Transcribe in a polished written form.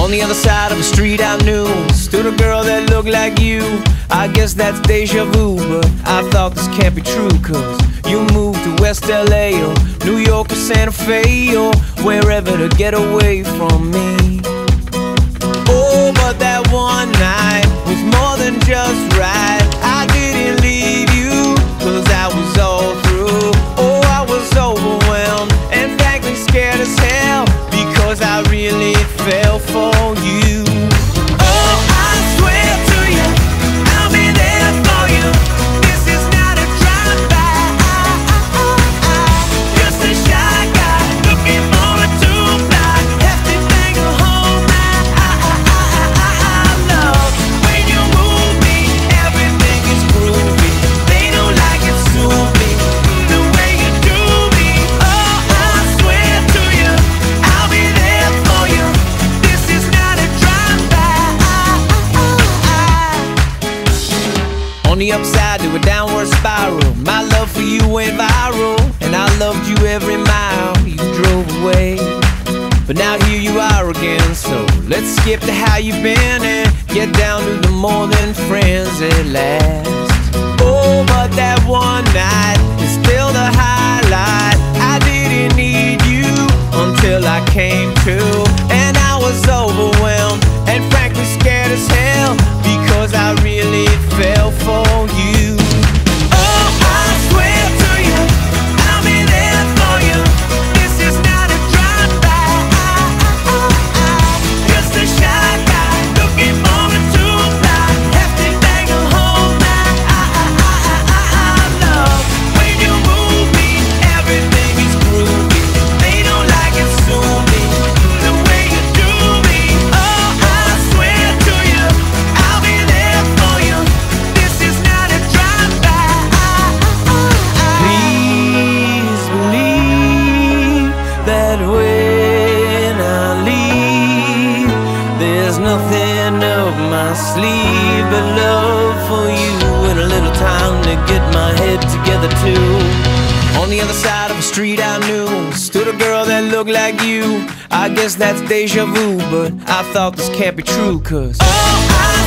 On the other side of the street I knew stood a girl that looked like you. I guess that's deja vu, but I thought this can't be true. Cause you moved to West LA or New York or Santa Fe or wherever to get away from me. Oh, but that one night was more than just right. I didn't leave you cause I was all through. Oh, I was overwhelmed and frankly scared as hell because I really fell for you. Oh, I swear to you, I'll be there for you. This is not a drive-by. Just a shy guy looking for a two-fly. Hefty thing to hold my love. When you move me, everything is groovy. They don't like it, sue me the way you do me. Oh, I swear to you, I'll be there for you. This is not a drive-by. On the upside to a downward spiral, my love for you went viral, and I loved you every mile you drove away. But now here you are again, so let's skip to how you've been and get down to the more than friends at last. Oh, but that one night is still the highlight. I didn't need you until I came to, and I was overwhelmed and frankly scared as hell because I really fell for you. Oh, I swear to you, I'll be there for you. This is not a drive-by. Just a shy guy looking for a two-fly. Hefty thing to hold my love. When you move me, everything is groovy. They don't like it, sue me the way you do me. Oh, I swear to you, I'll be there for you. This is not a drive-by. Please believe that when I leave, there's nothing up my sleeve but love for you and a little time to get my head together too. On the other side of the street I knew stood a girl that looked like you. I guess that's deja vu, but I thought this can't be true. Cause oh, I